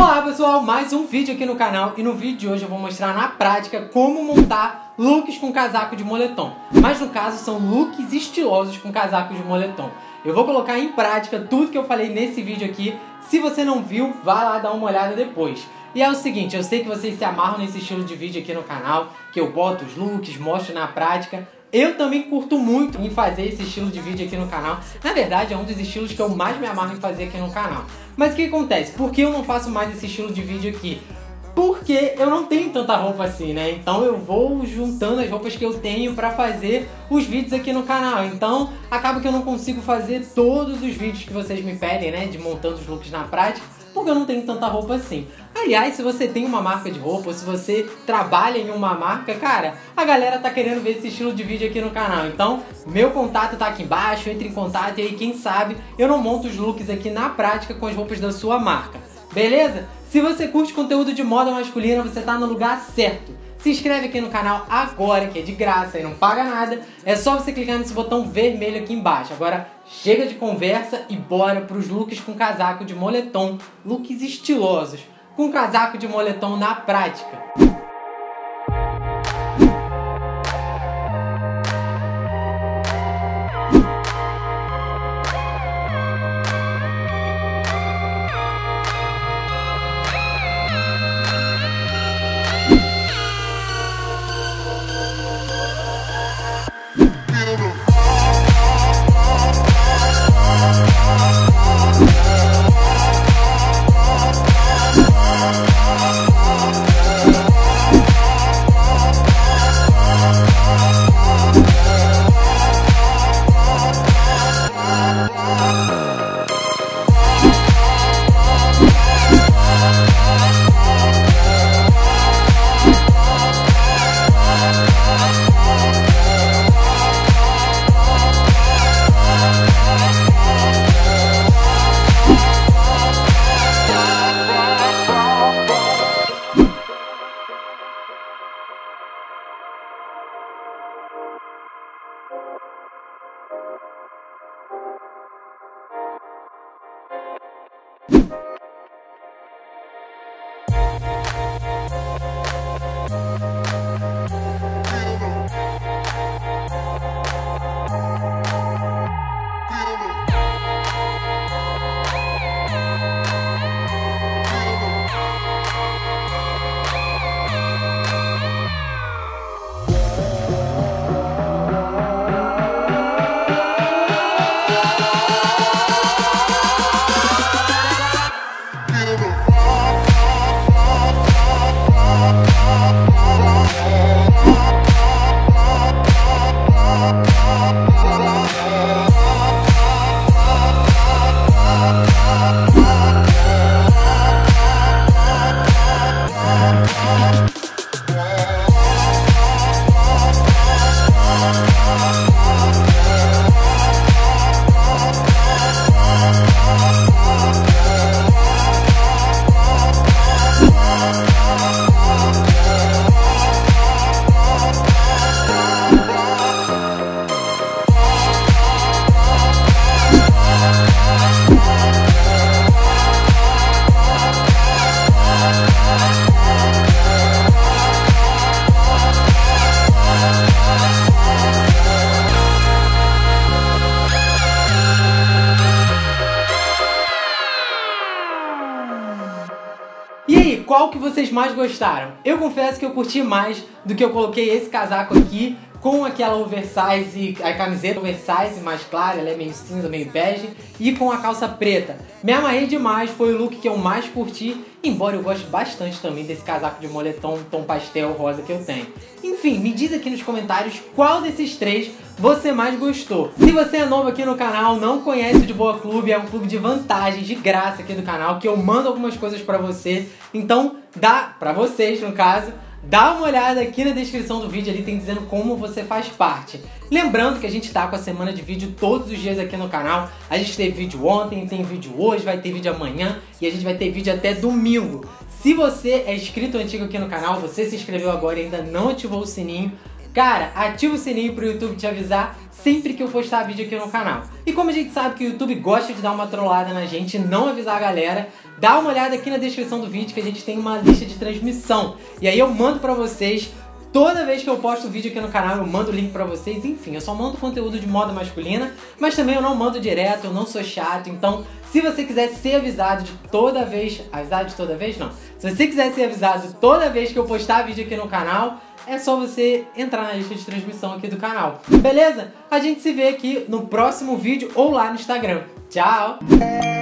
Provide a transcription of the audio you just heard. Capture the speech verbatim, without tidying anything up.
Olá pessoal, mais um vídeo aqui no canal e no vídeo de hoje eu vou mostrar na prática como montar looks com casaco de moletom. Mas no caso são looks estilosos com casaco de moletom. Eu vou colocar em prática tudo que eu falei nesse vídeo aqui. Se você não viu, vá lá dar uma olhada depois. E é o seguinte, eu sei que vocês se amarram nesse estilo de vídeo aqui no canal, que eu boto os looks, mostro na prática. Eu também curto muito em fazer esse estilo de vídeo aqui no canal. Na verdade, é um dos estilos que eu mais me amarro em fazer aqui no canal. Mas o que acontece? Por que eu não faço mais esse estilo de vídeo aqui? Porque eu não tenho tanta roupa assim, né? Então eu vou juntando as roupas que eu tenho pra fazer os vídeos aqui no canal. Então acaba que eu não consigo fazer todos os vídeos que vocês me pedem, né? De montando os looks na prática, porque eu não tenho tanta roupa assim. Aliás, se você tem uma marca de roupa, ou se você trabalha em uma marca, cara, a galera tá querendo ver esse estilo de vídeo aqui no canal. Então, meu contato tá aqui embaixo, entre em contato e aí, quem sabe, eu não monto os looks aqui na prática com as roupas da sua marca. Beleza? Se você curte conteúdo de moda masculina, você tá no lugar certo. Se inscreve aqui no canal agora, que é de graça e não paga nada. É só você clicar nesse botão vermelho aqui embaixo. Agora, chega de conversa e bora pros looks com casaco de moletom. Looks estilosos, com casaco de moletom na prática. E aí, qual que vocês mais gostaram? Eu confesso que eu curti mais do que eu coloquei esse casaco aqui com aquela oversize, a camiseta oversize mais clara, ela é meio cinza, meio bege, e com a calça preta. Me amarrei demais, foi o look que eu mais curti, embora eu goste bastante também desse casaco de moletom tom pastel rosa que eu tenho. Enfim, me diz aqui nos comentários qual desses três você mais gostou. Se você é novo aqui no canal, não conhece o De Boa Clube, é um clube de vantagens, de graça aqui do canal, que eu mando algumas coisas pra você. Então, dá pra vocês, no caso, dá uma olhada aqui na descrição do vídeo, ali tem dizendo como você faz parte. Lembrando que a gente tá com a semana de vídeo todos os dias aqui no canal. A gente teve vídeo ontem, tem vídeo hoje, vai ter vídeo amanhã e a gente vai ter vídeo até domingo. Se você é inscrito antigo aqui no canal, você se inscreveu agora e ainda não ativou o sininho, Cara, ativa o sininho pro YouTube te avisar sempre que eu postar vídeo aqui no canal. E como a gente sabe que o YouTube gosta de dar uma trollada na gente e não avisar a galera, dá uma olhada aqui na descrição do vídeo que a gente tem uma lista de transmissão. E aí eu mando pra vocês, toda vez que eu posto vídeo aqui no canal eu mando o link pra vocês. Enfim, eu só mando conteúdo de moda masculina, mas também eu não mando direto, eu não sou chato. Então, se você quiser ser avisado de toda vez... Avisado de toda vez? Não. Se você quiser ser avisado toda vez que eu postar vídeo aqui no canal, é só você entrar na lista de transmissão aqui do canal. Beleza? A gente se vê aqui no próximo vídeo ou lá no Instagram. Tchau!